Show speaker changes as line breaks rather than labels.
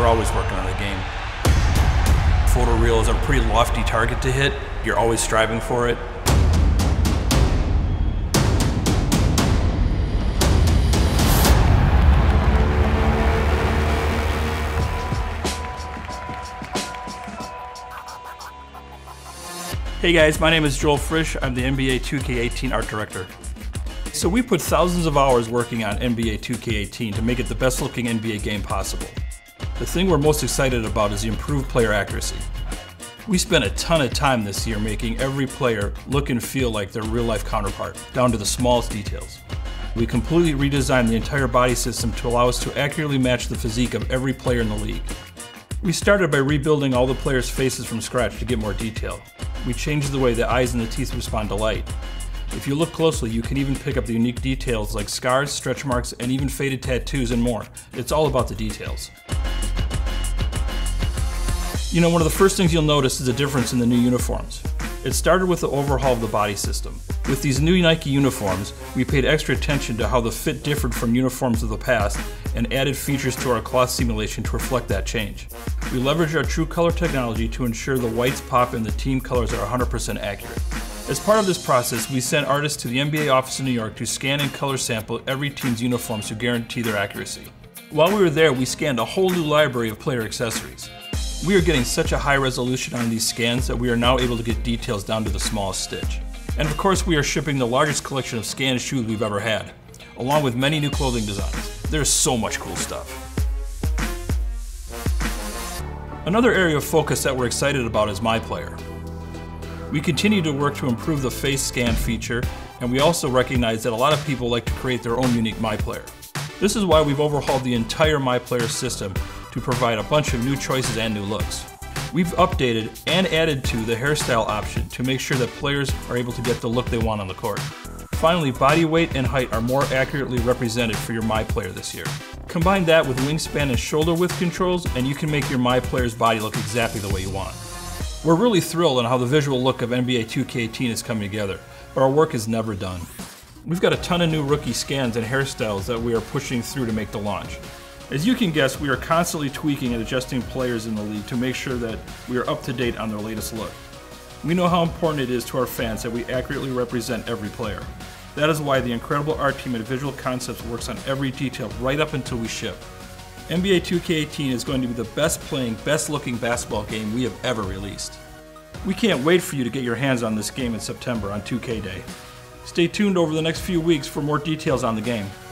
we're always working on the game. Photoreal is a pretty lofty target to hit. You're always striving for it. Hey guys, my name is Joel Frisch. I'm the NBA 2K18 art director. So we put thousands of hours working on NBA 2K18 to make it the best looking NBA game possible. The thing we're most excited about is the improved player accuracy. We spent a ton of time this year making every player look and feel like their real life counterpart, down to the smallest details. We completely redesigned the entire body system to allow us to accurately match the physique of every player in the league. We started by rebuilding all the players' faces from scratch to get more detail. We changed the way the eyes and the teeth respond to light. If you look closely, you can even pick up the unique details like scars, stretch marks, and even faded tattoos and more. It's all about the details. You know, one of the first things you'll notice is a difference in the new uniforms. It started with the overhaul of the body system. With these new Nike uniforms, we paid extra attention to how the fit differed from uniforms of the past and added features to our cloth simulation to reflect that change. We leveraged our True Color technology to ensure the whites, pop, and the team colors are 100% accurate. As part of this process, we sent artists to the NBA office in New York to scan and color sample every team's uniforms to guarantee their accuracy. While we were there, we scanned a whole new library of player accessories. We are getting such a high resolution on these scans that we are now able to get details down to the smallest stitch. And of course, we are shipping the largest collection of scanned shoes we've ever had, along with many new clothing designs. There's so much cool stuff. Another area of focus that we're excited about is MyPlayer. We continue to work to improve the face scan feature, and we also recognize that a lot of people like to create their own unique MyPlayer. This is why we've overhauled the entire MyPlayer system to provide a bunch of new choices and new looks. We've updated and added to the hairstyle option to make sure that players are able to get the look they want on the court. Finally, body weight and height are more accurately represented for your MyPlayer this year. Combine that with wingspan and shoulder width controls, and you can make your MyPlayer's body look exactly the way you want. We're really thrilled on how the visual look of NBA 2K18 is coming together, but our work is never done. We've got a ton of new rookie scans and hairstyles that we are pushing through to make the launch. As you can guess, we are constantly tweaking and adjusting players in the league to make sure that we are up to date on their latest look. We know how important it is to our fans that we accurately represent every player. That is why the incredible art team at Visual Concepts works on every detail right up until we ship. NBA 2K18 is going to be the best playing, best looking basketball game we have ever released. We can't wait for you to get your hands on this game in September on 2K Day. Stay tuned over the next few weeks for more details on the game.